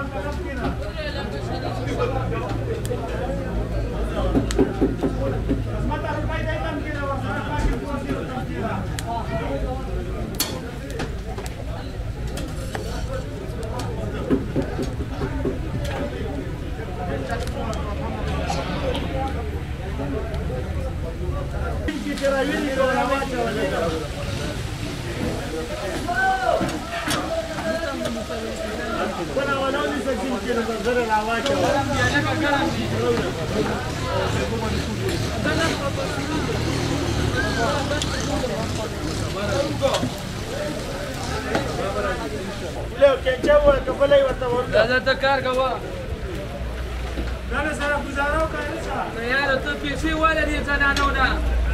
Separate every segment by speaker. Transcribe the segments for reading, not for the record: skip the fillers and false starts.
Speaker 1: دا کار کوه دا نه سره گزاره وکړه یاره ته پیسې واله دې زنانو نه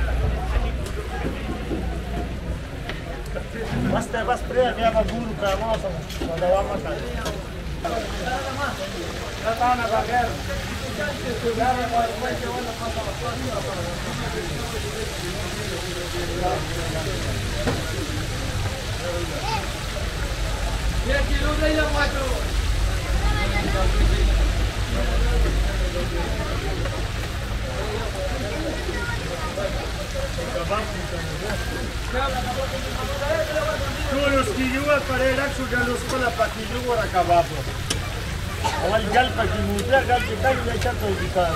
Speaker 2: بس ته بس پرې بیا به ګورو که ما سم دوام وکړه دا تا نه بغیر
Speaker 1: یه کیلو دی له ماټو
Speaker 2: ټول اوس کېږي پرې ډک شو ګل اوس خپله پکېږي وګوره کباب اول ګل پکې موده ګل چې ډک دی چېرته وځي کار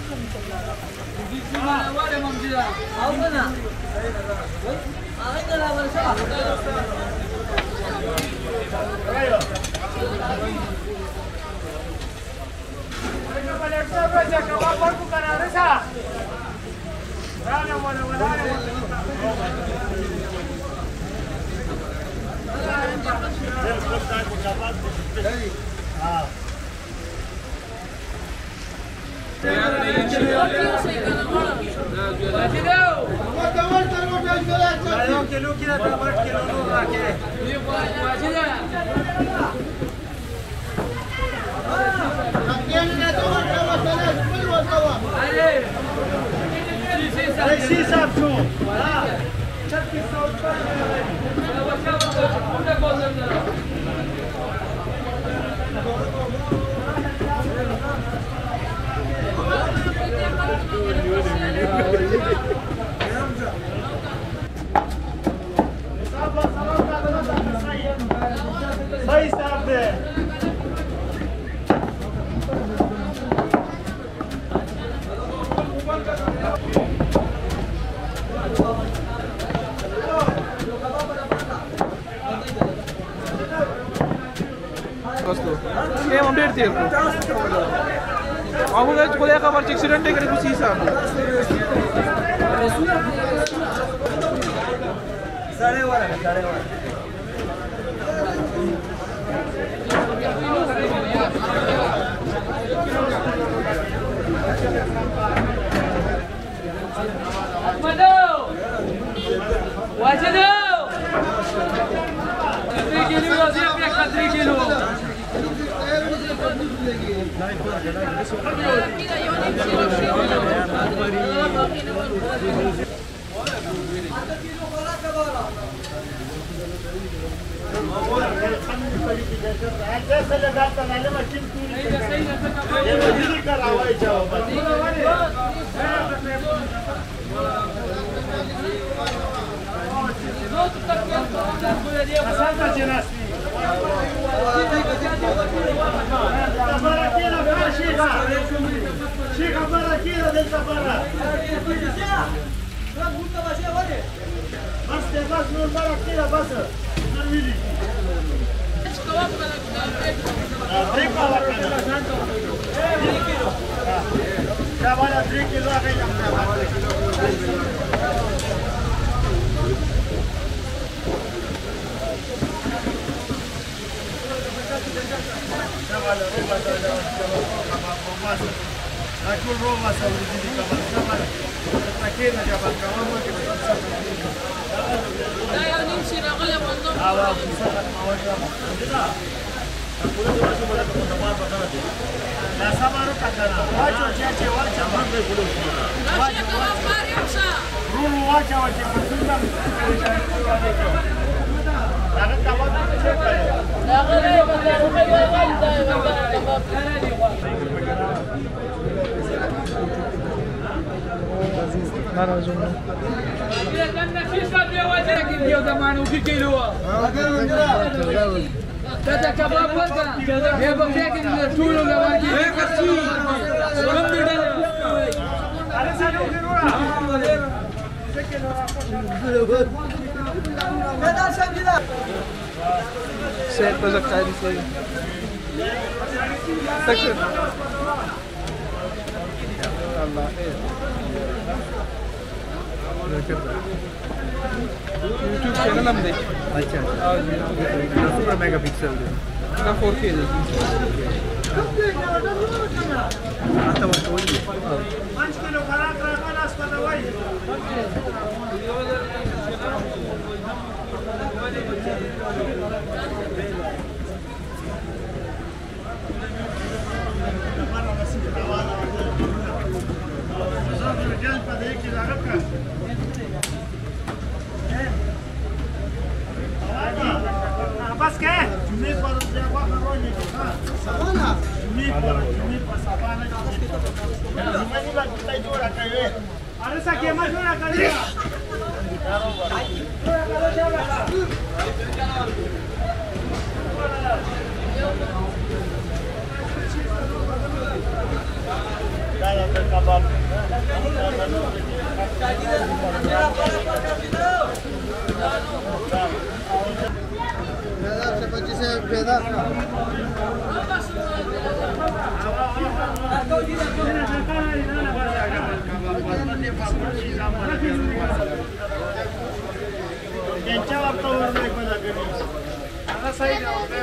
Speaker 1: کباب ورکو که نه رسه راغلم ولا
Speaker 2: کیلو کې دا ټماټر کیلو نور راکې sí, Sapcho. Sahih Saab de.
Speaker 3: ये हम डेढ़ थी अब उधर कोई का बार एक्सीडेंट है कि कुछ ही साहब
Speaker 2: साढ़े बारह
Speaker 4: لا
Speaker 3: Set pa sa kain sa'yo. Section. Allah. YouTube channel हम देख।
Speaker 2: अच्छा।
Speaker 3: और
Speaker 2: 10 मेगापिक्सल दे।
Speaker 3: ना 4K देखी।
Speaker 2: आता वो कोई।
Speaker 1: 5 किलो खराब रखा ना उसका दवाई। बस क्या है? जुम्मे पर जगह करो नहीं तो हाँ। सावाना। जुम्मे पर सावाना का। जुम्मे नहीं बात बताई जो रखा है। अरे सा क्या मत जोड़ा करिए। कबाब से 25 से पैदा त्यांच्या वातावरण नाही पण आता साईड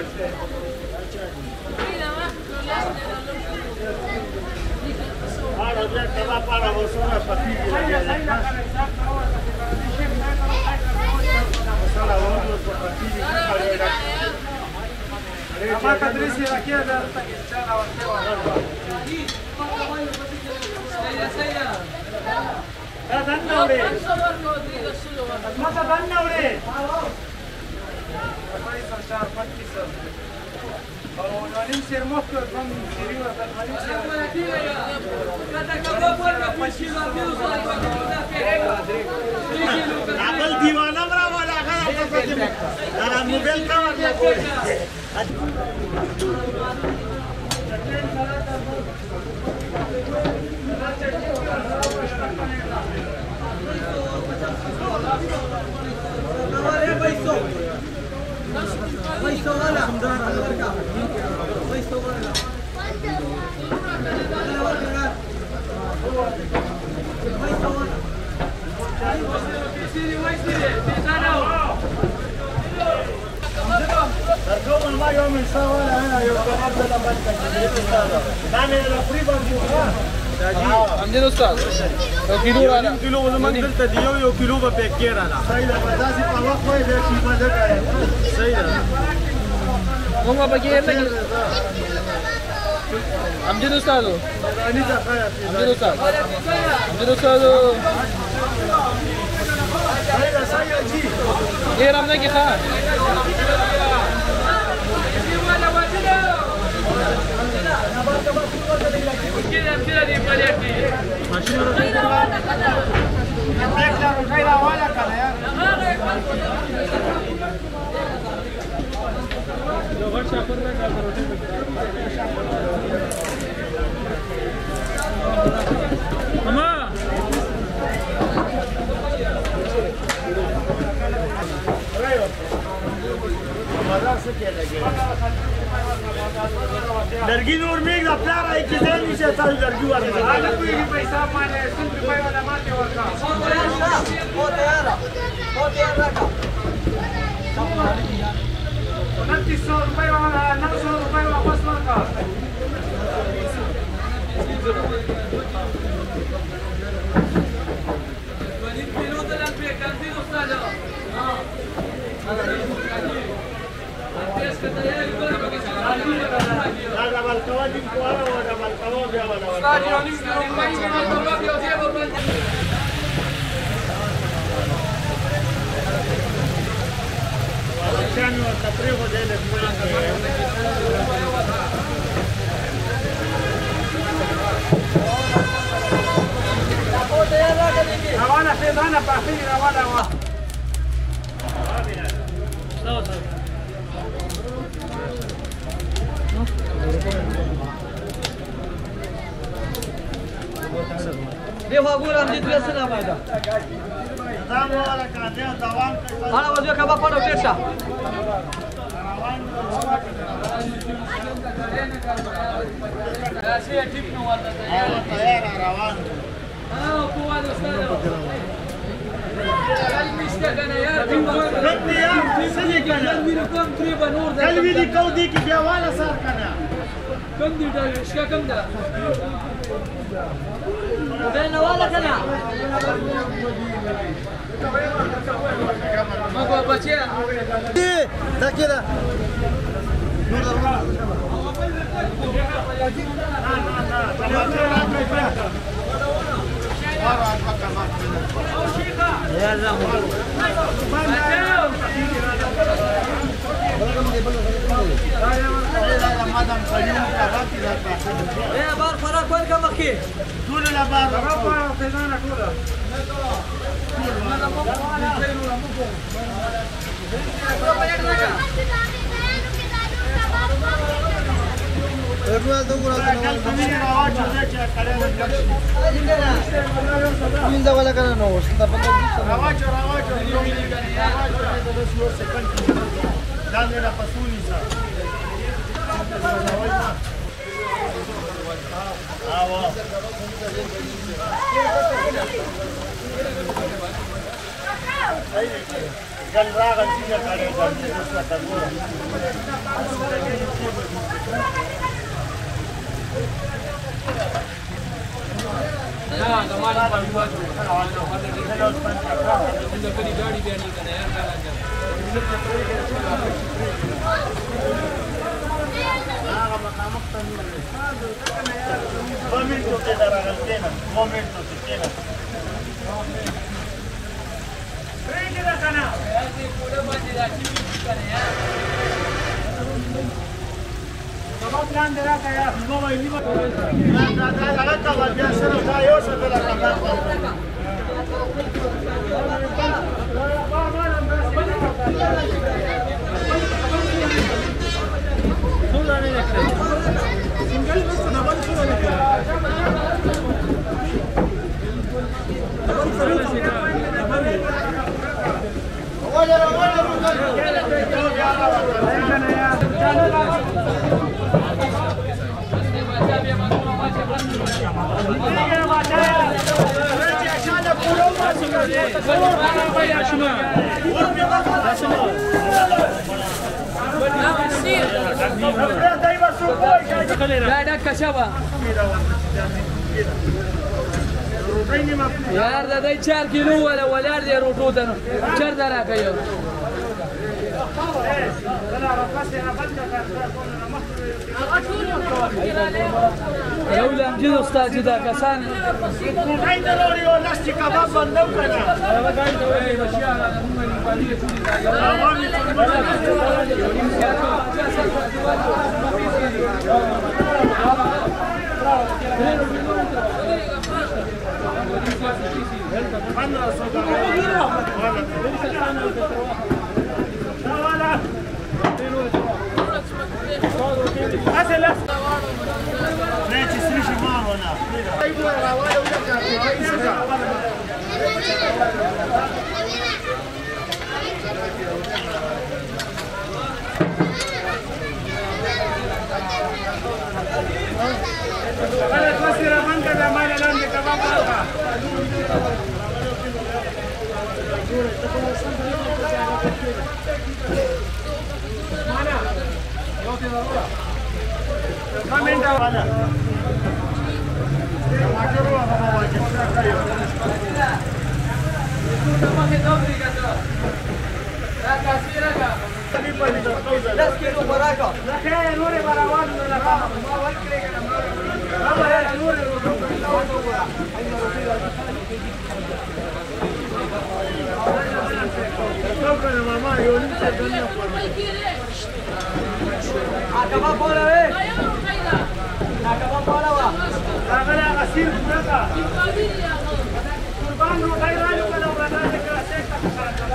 Speaker 1: दीवाना बड़ा वाला है मोबाइल का
Speaker 3: عندنا استاذ كيلو رانا
Speaker 2: كيلو زمان قلت اليوم يو كيلو ببيكير انا سيدا بداسي طلق وين في مدك سيدا
Speaker 3: مو بكير لك عندنا استاذ
Speaker 2: انيتا خير
Speaker 3: عندنا استاذ عندنا استاذ
Speaker 2: سيدا سيدا جي
Speaker 3: ايه رمنا كي خان
Speaker 2: लड़की नूर में एक अपना रहा है कि नहीं से साल लड़की वाला आज कोई भी पैसा माने 100 रुपए वाला मारते वाला वो तैयार का 2900 रुपए वाला 900 रुपए वापस मारका روانه په اخري روانه وه
Speaker 4: دیوها ګورم دې دوه سره باندې
Speaker 1: دا مو ولا کاندیا دوام کوي
Speaker 4: انا وځو کبا پړو ډیر شه راشي ټیپ نو ورته
Speaker 1: تیار روان
Speaker 4: قوه استاد
Speaker 1: ربي يا سيدي كان قلبي دي كودي كي جواله صار كان
Speaker 4: كم دي ده اشكا كم ده بين ولا كان ما هو بچي
Speaker 1: ده كده
Speaker 4: يا زلمه يا بار فرق وين كم مكي
Speaker 1: دول لا بار
Speaker 2: ربا خزانه ټوله
Speaker 4: لا كشبه یار دا دای 4 کیلو ولا ولار دی روټو ته چر درا کوي یو لمجد استاد دا کسان
Speaker 1: کومای ضروري او لاستي کباب بندو کنه
Speaker 2: Agora assim,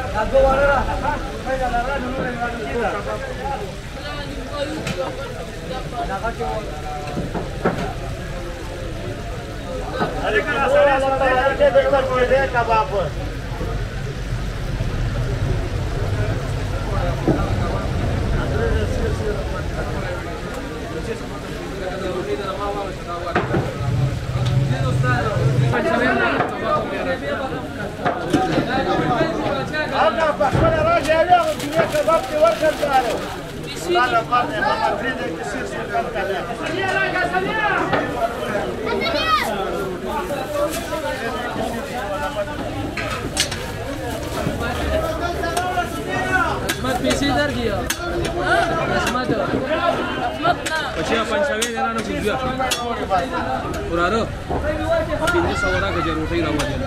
Speaker 4: Asmat PC dar dia. Asmat. પછી આ 55 જણાનો પૂછ્યો. પુરારો. બીજે સવારા ગજર રોટી લાવવા છે.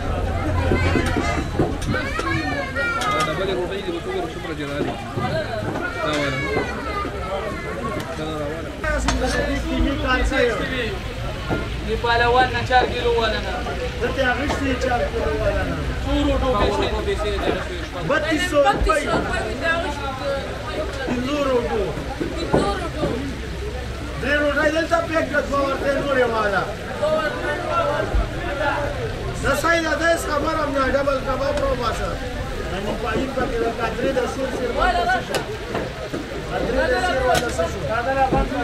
Speaker 4: ડબલ રોટી જે બટુ કે સુપર જરા દે. લાવવા. Di Palawan na 4 kilo wala na.
Speaker 1: Dati agristi 4 kilo wala na.
Speaker 4: Suro to besi.
Speaker 1: 32 rupai. Dinuro do. Dinuro dai delta pekkat bawar dinuro wala. Nasai da des kamaram na double kebab robasa. Ani pahin pa kira kadri da sur wala rasha. Kadri da sur wala sasu. Kadala bantu.